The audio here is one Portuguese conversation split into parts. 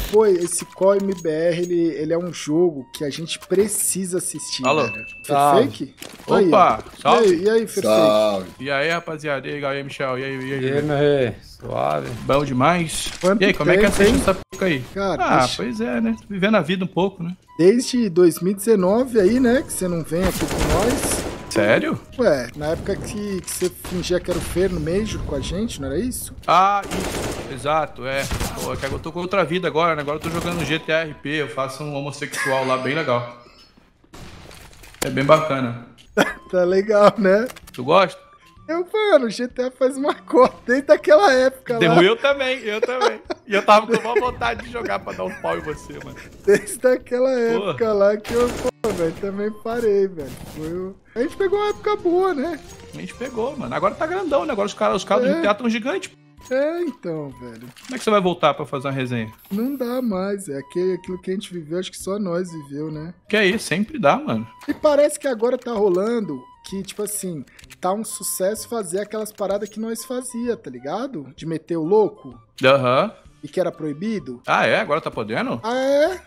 Pô, esse Call MBR, ele é um jogo que a gente precisa assistir, Alô? velho. Fake? Opa, salve. E aí, Fake? Salve. E aí, rapaziada? E aí, Michel? E aí, E aí, meu rei? Suave. Bom demais. Quanto E aí, como é que tempo, assiste hein? essa pica aí? Cara, Pois é, né? Vivendo a vida um pouco, né? desde 2019 aí, né, que você não vem aqui com nós. Sério? Ué, na época que você fingia que era o Fer no Major com a gente, não era isso? Ah, isso. Exato, é. Pô, é que eu tô com outra vida agora, né? Agora eu tô jogando GTA RP, eu faço um homossexual lá, bem legal. É bem bacana. Tá legal, né? Tu gosta? Mano, o GTA faz uma cota desde aquela época lá. Eu também. E eu tava com uma vontade de jogar pra dar um pau em você, mano. Desde aquela época lá que eu, velho, também parei, velho. A gente pegou uma época boa, né? A gente pegou, mano. Agora tá grandão, né? Agora os caras do GTA tão gigantes. Então, velho. Como é que você vai voltar pra fazer uma resenha? Não dá mais. É aquilo que a gente viveu, acho que só nós viveu, né? Que é isso, sempre dá, mano. E parece que agora tá rolando que, tipo assim, tá um sucesso fazer aquelas paradas que nós fazia, tá ligado? De meter o louco. Aham. E que era proibido. Ah, é? Agora tá podendo? É.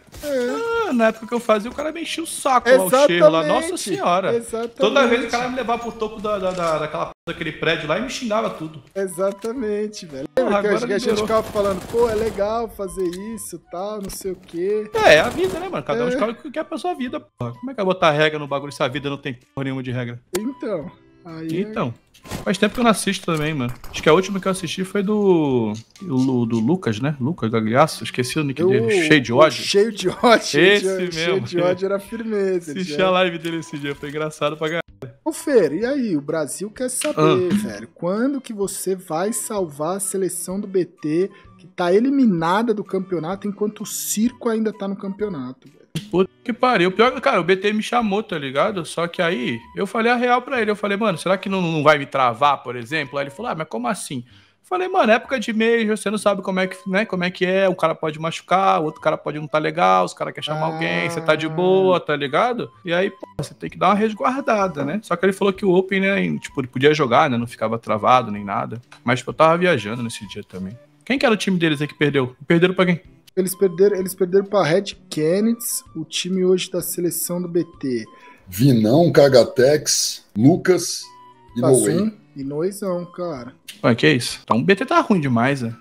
Na época que eu fazia, o cara me enchia o saco lá, o cheiro lá. Nossa senhora. Exatamente. Toda vez o cara me levava pro topo daquele prédio lá e me xingava tudo. Exatamente, velho. Porra, Lembra que agora a gente ficava falando, pô, é legal fazer isso, tal, não sei o quê. É a vida, né, mano? Cada um escolhe o que quer pra sua vida, porra. Como é que vai botar regra no bagulho se a vida não tem porra nenhuma de regra? Então, aí... Então, faz tempo que eu não assisto também, mano. Acho que a última que eu assisti foi do Lucas, né? Lucas Gagliasso, esqueci o nick dele. Cheio de ódio. Cheio de ódio. Esse Cheio mesmo. de ódio era firmeza. Assisti a live dele esse dia, foi engraçado pra caralho. Ô, Fer, e aí? O Brasil quer saber, velho, quando que você vai salvar a seleção do BT que tá eliminada do campeonato enquanto o circo ainda tá no campeonato, velho? Puta que pariu. Pior, cara, o BT me chamou, tá ligado? Só que aí eu falei a real pra ele. Eu falei, mano, será que não vai me travar, por exemplo? Aí ele falou, mas como assim? Eu falei, mano, época de Major, você não sabe como é que, né, como é que é. Um cara pode machucar, o outro cara pode não tá legal, os caras querem chamar alguém, você tá de boa, tá ligado? E aí, pô, você tem que dar uma resguardada, né? Só que ele falou que o Open, né, tipo, ele podia jogar, né? Não ficava travado nem nada. Mas, tipo, eu tava viajando nesse dia também. Quem que era o time deles aí que perdeu? Perderam pra quem? Eles perderam pra Red Kennedy, o time hoje da seleção do BT. Vinão, Kagatex, Lucas e Noé. Tazum e Noizão, cara. Ué, que é isso? Então o BT tá ruim demais, né?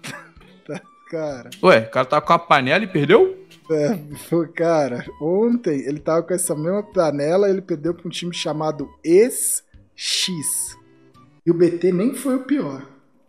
Cara. Ué, o cara tá com a panela e perdeu? Cara, ontem ele tava com essa mesma panela, ele perdeu pra um time chamado Ex-X. E o BT nem foi o pior.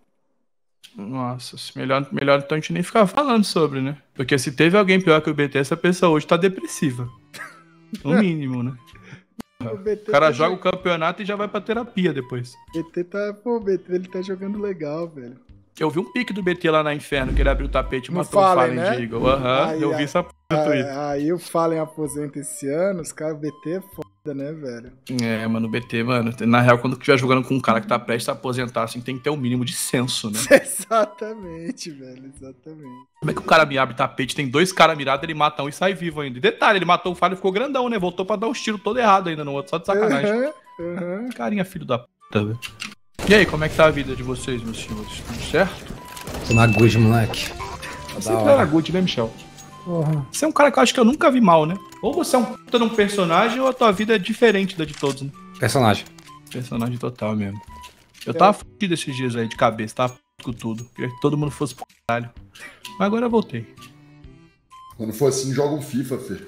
Nossa, melhor então a gente nem ficar falando sobre, né? Porque se teve alguém pior que o BT, essa pessoa hoje tá depressiva. No mínimo, né? O cara joga o campeonato e já vai pra terapia depois. O BT ele tá jogando legal, velho. Eu vi um pique do BT lá na Inferno, que ele abriu o tapete e No matou Fallen, o Fallen né? de Eagle. Eu vi essa p no Twitter. Aí o Fallen aposenta esse ano, os caras, o BT é foda, né, velho? É, mano, o BT, mano, na real, quando estiver jogando com um cara que tá prestes a aposentar, assim, tem que ter um mínimo de senso, né? Exatamente, velho, exatamente. Como é que o cara me abre tapete, tem dois caras mirados, ele mata um e sai vivo ainda. E detalhe, ele matou o Fallen e ficou grandão, né? Voltou pra dar uns tiros todo errado ainda no outro, só de sacanagem. Carinha filho da puta, velho. E aí, como é que tá a vida de vocês, meus senhores? Tudo certo? Tô na good, moleque. Você era good, né, Michel? Você é um cara que eu acho que eu nunca vi mal, né? Ou você é um puta de um personagem, ou a tua vida é diferente da de todos, né? Personagem. Personagem total mesmo. Eu tava fudido esses dias aí de cabeça, tava puto com tudo. Queria que todo mundo fosse pro caralho. Mas agora eu voltei. Quando for assim, joga um FIFA, Fê.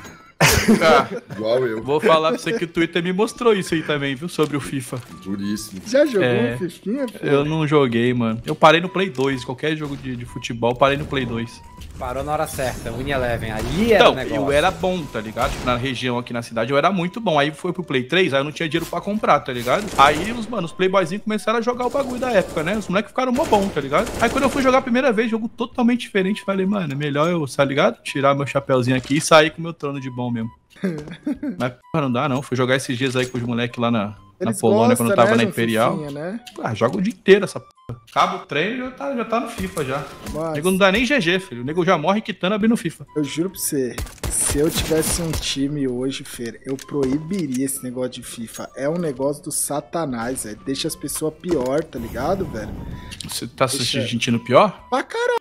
Igual eu. Vou falar pra você que o Twitter me mostrou isso aí também, viu? Sobre o FIFA. Duríssimo. Já jogou um Fifinha? Eu não joguei, mano. Eu parei no Play 2. Qualquer jogo de futebol, parei no Play 2. Parou na hora certa, Win Eleven. Ali era o Então, negócio. eu era bom, tá ligado? Tipo, na região aqui na cidade eu era muito bom. Aí foi pro Play 3, aí eu não tinha dinheiro pra comprar, tá ligado? Aí os playboyzinhos começaram a jogar o bagulho da época, né? Os moleques ficaram mó bom, tá ligado? Aí quando eu fui jogar a primeira vez, jogo totalmente diferente, falei, mano, é melhor eu, tá ligado? Tirar meu chapéuzinho aqui e sair com meu trono de bom mesmo. Mas, porra, não dá não. Fui jogar esses dias aí com os moleques lá na Polônia, quando eu tava na Imperial. Fifinha, né? Joga o dia inteiro essa porra. Acaba o treino e já tá no FIFA já. O nego não dá nem GG, filho. O nego já morre quitando abrindo FIFA. Eu juro pra você, se eu tivesse um time hoje, Fer, eu proibiria esse negócio de FIFA. É um negócio do satanás, velho. Deixa as pessoas pior, tá ligado, velho? Você tá se sentindo pior? Pra caralho,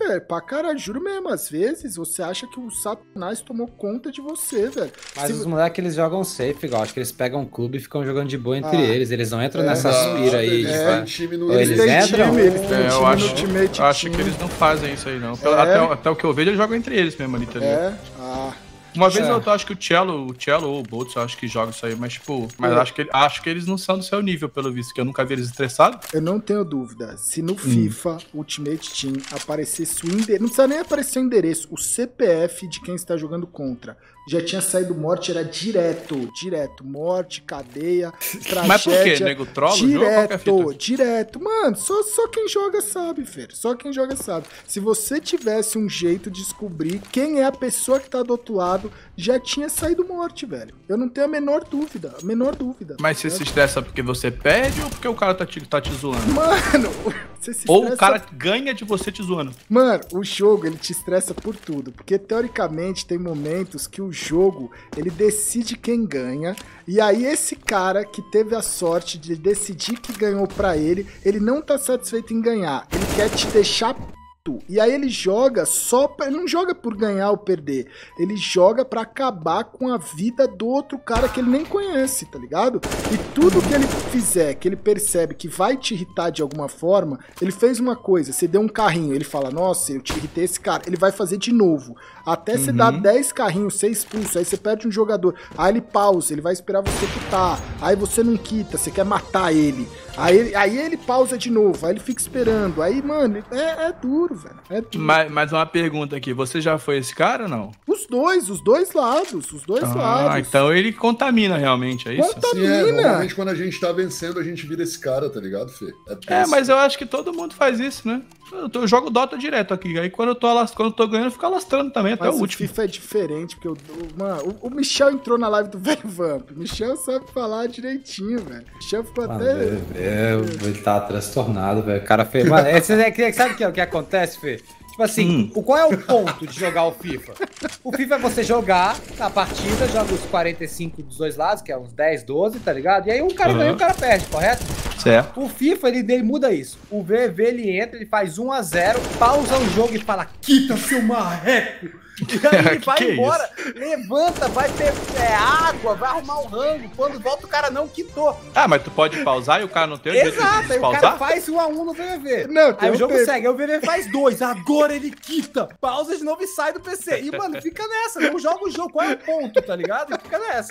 velho. Pra caralho, juro mesmo. Às vezes você acha que o Satanás tomou conta de você, velho. Mas os moleques, eles jogam safe, igual. Acho que eles pegam um clube e ficam jogando de boa entre eles. Eles não entram nessa suspira aí. Eles Eles entram? time, eles têm Eu time acho, no Ultimate acho Team. que eles não fazem isso aí, não. É. Até o que eu vejo, eles jogam entre eles mesmo ali, tá ligado? É? Ah. Uma vez eu acho que o Cello ou o Boltz, eu acho que joga isso aí, mas tipo, acho que eles não são do seu nível, pelo visto, que eu nunca vi eles estressados. Eu não tenho dúvida. Se no FIFA Ultimate Team aparecesse o endereço, não precisa nem aparecer o endereço, o CPF de quem está jogando contra. Já tinha saído morte, era direto. Morte, cadeia, tragédia. Mas por quê? Nego trola o jogo? Qual que é a fita? Direto. Mano, só quem joga sabe, Fer. Só quem joga sabe. Se você tivesse um jeito de descobrir quem é a pessoa que tá do outro lado, já tinha saído morte, velho. Eu não tenho a menor dúvida. Mas você se estressa porque você perde ou porque o cara tá te zoando? Mano, você se Ou estressa... o cara ganha de você te zoando. Mano, o jogo, ele te estressa por tudo. Porque, teoricamente, tem momentos que o jogo, ele decide quem ganha. E aí, esse cara que teve a sorte de decidir que ganhou pra ele, ele não tá satisfeito em ganhar. Ele quer te deixar puto. E aí ele joga ele não joga por ganhar ou perder. Ele joga pra acabar com a vida do outro cara que ele nem conhece, tá ligado? E tudo que ele fizer, que ele percebe que vai te irritar de alguma forma, ele fez uma coisa, você deu um carrinho, ele fala, nossa, eu te irritei esse cara. Ele vai fazer de novo. Até você dar 10 carrinhos, você expulsa, aí você perde um jogador. Aí ele pausa, ele vai esperar você quitar. Aí você não quita, você quer matar ele. Aí ele pausa de novo, aí ele fica esperando. Aí, mano, é duro, velho. É duro. Mas uma pergunta aqui, você já foi esse cara ou não? Os dois lados. Ah, então ele contamina realmente, é isso? Contamina. Normalmente quando a gente tá vencendo, a gente vira esse cara, tá ligado, Fê? Mas eu acho que todo mundo faz isso, né? Eu jogo Dota direto aqui, aí quando eu tô ganhando, eu fico alastrando também, até Mas o último. FIFA é diferente, porque mano, o Michel entrou na live do Velho Vamp. O Michel sabe falar direitinho, velho. O Michel ficou Mano, até... ele tá transtornado, velho. O cara fez. Mano, sabe o que acontece, Fê? Tipo assim, qual é o ponto de jogar o FIFA? O FIFA é você jogar a partida, joga os 45 dos dois lados, que é uns 10, 12, tá ligado? E aí um cara ganha e o cara perde, correto? Certo. O FIFA, ele muda isso. O VV, ele entra, ele faz 1-0, pausa o jogo e fala, quita seu marreco! E aí ele vai embora, levanta, vai ter água, vai arrumar um rango. Quando volta, o cara não quitou. Ah, mas tu pode pausar e o cara não tem o direito Exato, de aí o pausar? cara faz 1-1 no VV. Não, aí o jogo tempo. segue, aí o VV faz 2. Agora ele quita, pausa de novo e sai do PC. E, mano, fica nessa, não joga o jogo. Qual é o ponto, tá ligado? Fica nessa.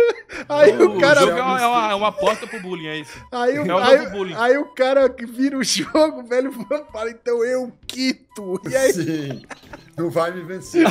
Aí o cara... jogo é uma porta pro bullying, é isso. Aí o cara que vira o jogo, velho, fala, então eu quito. E aí... Sim. Não vai me vencer.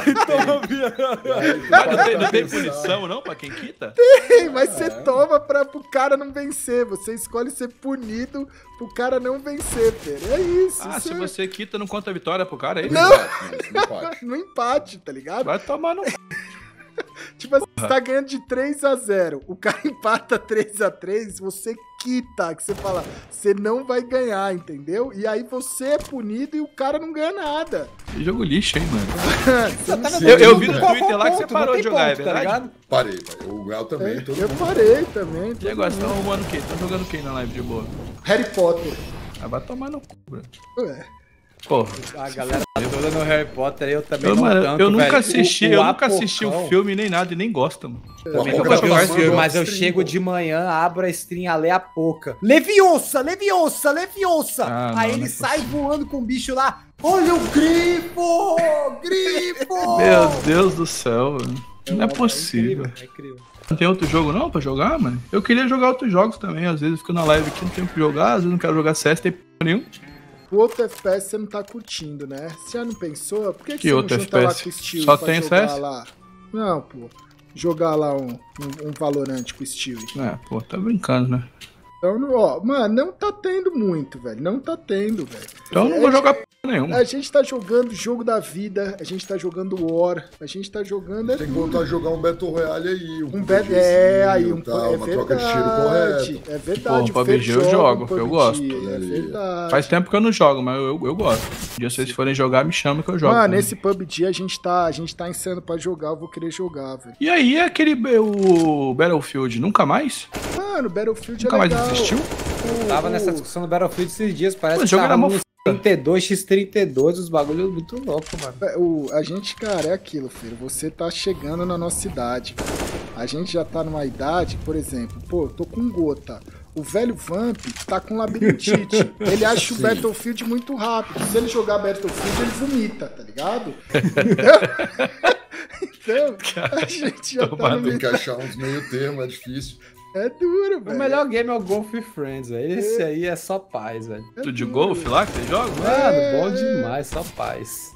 Não tem punição, não, pra quem quita? Mas você toma pro cara não vencer. Você escolhe ser punido pro cara não vencer, Pedro. É isso. Ah, se você quita, não conta a vitória pro cara, é isso? Não. Empate. No empate, tá ligado? Vai tomar no... Tipo assim, você tá ganhando de 3-0. O cara empata 3-3, você quita, que você fala, você não vai ganhar, entendeu? E aí você é punido e o cara não ganha nada. Que jogo lixo, hein, mano? Eu vi no Twitter lá que você parou de jogar, é verdade? Parei. O Gal também. Eu parei também. E agora, você tá arrumando o quê? Tá jogando quem na live de boa? Harry Potter. Ah, vai tomar no cu, bro. Ué. Porra. A galera tá toda no Harry Potter, eu também eu nunca assisti o filme nem nada e nem gosto, mano. Mas eu chego de manhã, abro a stream, a ler a pouca. Leviosa! Aí ele sai voando com o bicho lá. Olha o grifo! Meu Deus do céu, mano. Não é possível. É incrível. Não tem outro jogo não pra jogar, mano? Eu queria jogar outros jogos também. Às vezes eu fico na live aqui, não tem o que jogar. Às vezes não quero jogar CS, tem p*** nenhum. O outro FPS você não tá curtindo, né? Você já não pensou? Por que você outro não junta lá FPS? com o Steel Só pra tem jogar CS? lá? Não, pô. Jogar lá um Valorant com o Steel. Pô, tá brincando, né? Então, mano, não tá tendo muito, velho. Não tá tendo, velho. Então eu não vou jogar p*** nenhuma. A gente tá jogando jogo da vida, a gente tá jogando War, a gente tá jogando... Tem que voltar a jogar um Battle Royale aí. Uma troca de tiro correto. É verdade. Pô, PUBG eu jogo, eu gosto. É verdade. Faz tempo que eu não jogo, mas eu gosto. Um dia vocês forem jogar, me chamam que eu jogo. Mano, esse PUBG a gente tá ensaiando pra jogar, eu vou querer jogar, velho. E aí, o Battlefield, nunca mais? Mano, Battlefield nunca é mais legal. existiu? Tava nessa discussão do Battlefield esses dias, parece o jogo era mó X32, X32, os bagulhos muito loucos, mano. A gente, cara, é aquilo, filho. Você tá chegando na nossa idade. A gente já tá numa idade, por exemplo, pô, eu tô com gota. O velho Vamp tá com labirintite. Ele acha o Battlefield muito rápido. Se ele jogar Battlefield, ele vomita, tá ligado? Então, a gente já tá no Tem que achar uns meio termo, é difícil. É duro, velho. O melhor game é o Golf with Friends, velho. Esse aí é só paz, velho. Tu de golfe lá que você joga? Mano, bom demais, só paz.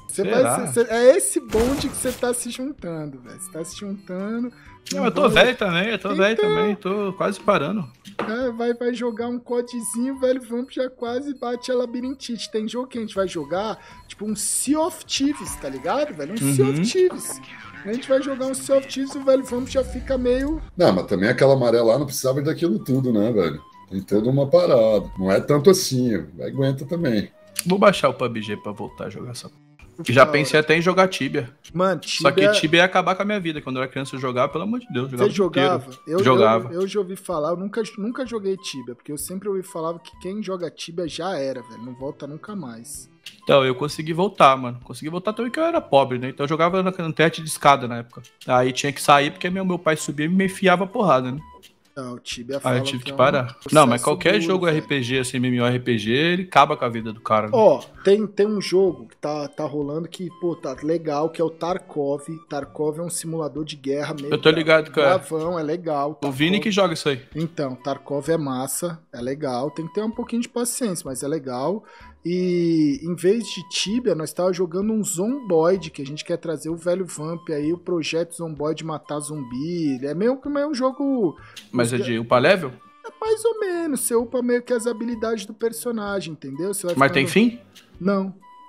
É esse bonde que você tá se juntando, velho. Você tá se juntando. Não, eu tô velho também, tô quase parando. Vai jogar um codezinho, velho Vamp já quase bate a labirintite. Tem jogo que a gente vai jogar, tipo um Sea of Thieves, tá ligado, velho? Um Sea of Thieves. A gente vai jogar um Sea of Thieves e o velho Vamp já fica meio... Não, mas também aquela maré lá não precisava daquilo tudo, né, velho? Tem toda uma parada. Não é tanto assim, aguenta também. Vou baixar o PUBG pra voltar a jogar essa. Já pensei até em jogar Tibia. Mano, Tibia... Só que Tibia ia acabar com a minha vida. Quando eu era criança eu jogava, pelo amor de Deus. Você jogava? Jogava. Eu já ouvi falar, eu nunca joguei Tibia, porque eu sempre ouvi falar que quem joga Tibia já era, velho. Não volta nunca mais. Então, eu consegui voltar, mano. Consegui voltar também porque eu era pobre, né? Então eu jogava na tete de escada na época. Aí tinha que sair porque meu pai subia e me enfiava a porrada, né? Não, o Tibia Aí eu tive que parar. Não, mas qualquer jogo RPG, assim, MMORPG, ele acaba com a vida do cara. Né? Ó, tem um jogo que tá rolando que, pô, tá legal, que é o Tarkov. Tarkov é um simulador de guerra meio... Eu tô ligado, cara. Gravão, é legal. O Vini que joga isso aí. Então, Tarkov é massa, é legal. Tem que ter um pouquinho de paciência, mas é legal. E em vez de Tibia, nós tava jogando um Zomboid, que a gente quer trazer o velho Vamp aí, o projeto Zomboid matar zumbi. É meio que um jogo... Mas é de upar level? É mais ou menos, você upa meio que as habilidades do personagem, entendeu? Você vai Mas tem fim? Não.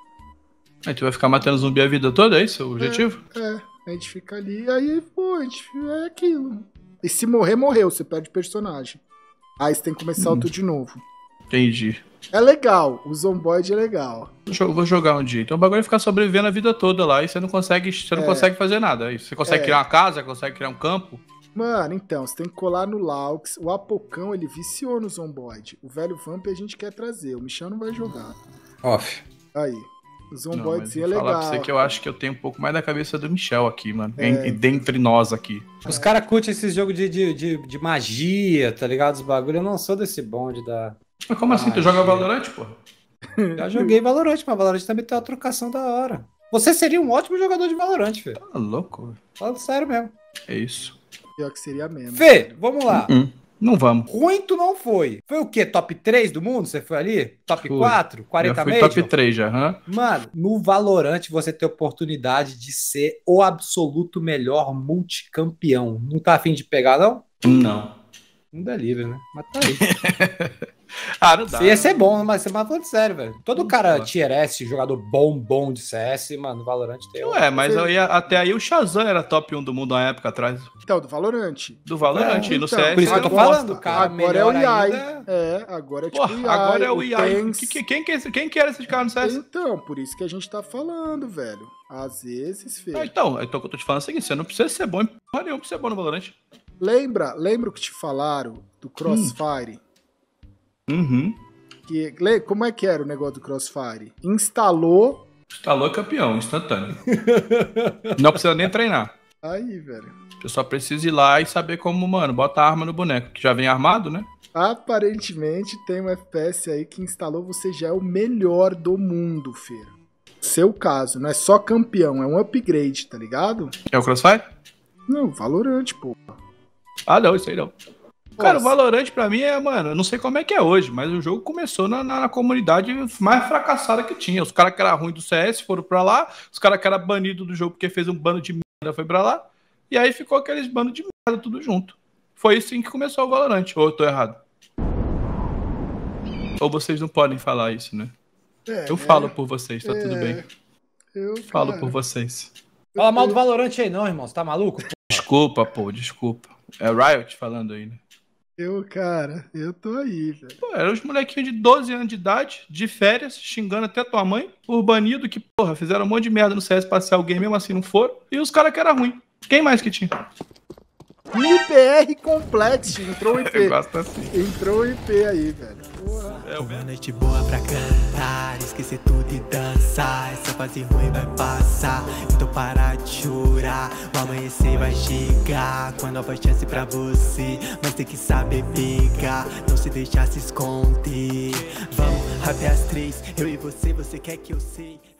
Aí tu vai ficar matando zumbi a vida toda, é isso o objetivo? A gente fica ali, aí, pô, é aquilo. E se morrer, morreu, você perde o personagem. Aí você tem que começar tudo de novo. Entendi. É legal, o Zomboid é legal. Vou jogar um dia. Então o bagulho é ficar sobrevivendo a vida toda lá e você não consegue fazer nada. Aí você consegue criar uma casa, consegue criar um campo. Mano, então, você tem que colar no Laux. O Apocão, ele viciou no Zomboid. O velho Vamp a gente quer trazer. O Michel não vai jogar. Off. Aí. O Zomboid sim é legal. Vou falar pra você que eu acho que eu tenho um pouco mais da cabeça do Michel aqui, mano. Dentre nós aqui. Os caras curtem esses jogos de magia, tá ligado? Os bagulho. Eu não sou desse bonde da... Mas como assim? Tu joga Valorant, porra? Já joguei Valorant, mas Valorant também tem uma trocação da hora. Você seria um ótimo jogador de Valorant, Fê. Tá louco, velho. Falando sério mesmo. É isso. Pior que seria mesmo. Fê, vamos lá. Não vamos. Ruim tu não foi. Foi o quê? Top 3 do mundo? Você foi ali? Top 4? 40 já fui Major? top 3 já, Mano, no Valorant você tem a oportunidade de ser o absoluto melhor multicampeão. Não tá afim de pegar, não? Não. Não dá livre, né? Mas tá aí. Não dá. Ia ser bom, mas você tá falando sério, velho. Todo cara tier S, jogador bom de CS, mano, no Valorant tem... Mas até aí o Shazam era top 1 do mundo há uma época atrás. Então, do Valorant. Do Valorant, e no CS... Por isso que eu tô falando, cara. Agora é o IAI. Ainda... agora é tipo o IAI. Agora é o IAI. Quem que era esse cara no CS? Então, por isso que a gente tá falando, velho. Às vezes, filho. Então o que eu tô te falando é o seguinte, você não precisa ser bom em porra nenhuma pra ser bom no Valorant. Lembra o que te falaram do Crossfire? Como é que era o negócio do Crossfire? Instalou campeão, instantâneo. Não precisa nem treinar. Aí, velho. Você só precisa ir lá e saber como, mano, bota a arma no boneco, que já vem armado, né? Aparentemente tem um FPS aí que instalou, você já é o melhor do mundo, Fer. Seu caso, não é só campeão, é um upgrade, tá ligado? É o Crossfire? Não, Valorant, pô. Ah, não, isso aí não. Cara, o Valorant pra mim mano, eu não sei como é que é hoje, mas o jogo começou na comunidade mais fracassada que tinha. Os caras que eram ruins do CS foram pra lá, os caras que eram banidos do jogo porque fez um bando de merda foi pra lá, e aí ficou aqueles bandos de merda tudo junto. Foi assim que começou o Valorant, ou eu tô errado? Ou vocês não podem falar isso, né? Eu falo por vocês, tá tudo bem. Eu falo por vocês. Fala mal do Valorant aí não, irmão, você tá maluco? Desculpa. É Riot falando aí, né? Eu tô aí, velho. Pô, eram os molequinhos de 12 anos de idade, de férias, xingando até tua mãe, por banido, que, porra, fizeram um monte de merda no CS pra ser alguém, mesmo assim não foram. E os caras que eram ruins. Quem mais que tinha? MIPR Complex, entrou o IP. Eu gosto assim. Entrou o IP aí, velho. Porra. Uma noite boa pra cantar, esquecer tudo e dançar. Essa fase ruim vai passar, então para de chorar. O amanhecer vai chegar com a nova chance pra você, mas tem que saber pegar, não se deixar se esconder. Vamos até as 3, eu e você quer que eu sei.